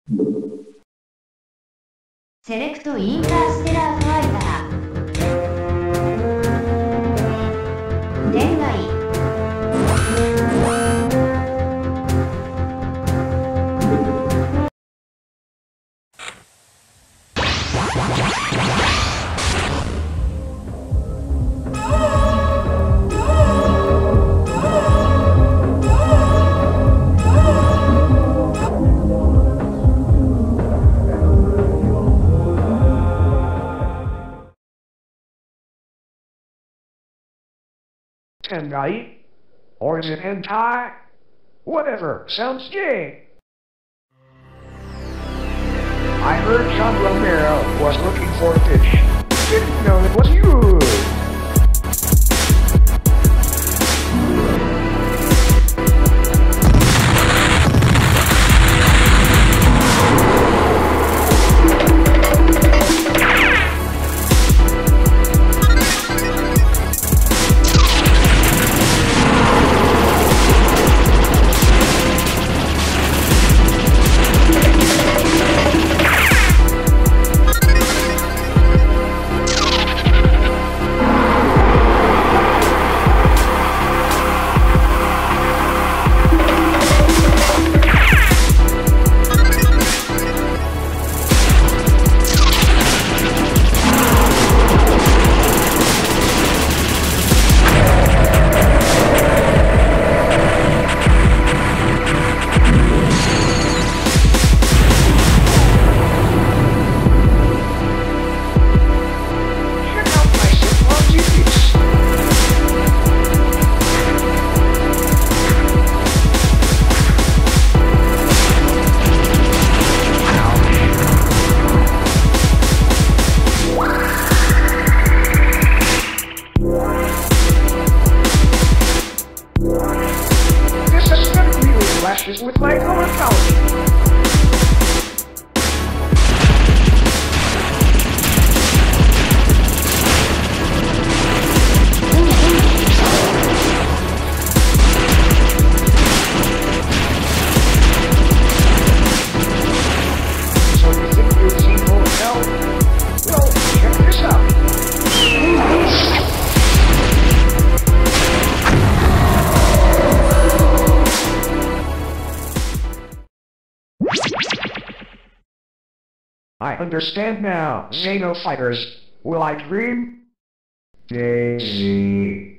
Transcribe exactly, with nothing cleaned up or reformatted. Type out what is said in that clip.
セレクトインターステラーファイター天外 Tengai? Or is it hentai? Whatever, sounds gay. I heard John Romero was looking for a fish. Didn't know it was you. With my color palette. So you think you've seen Hotel? Well, check this out. I understand now, Xeno fighters. Will I dream? Daisy.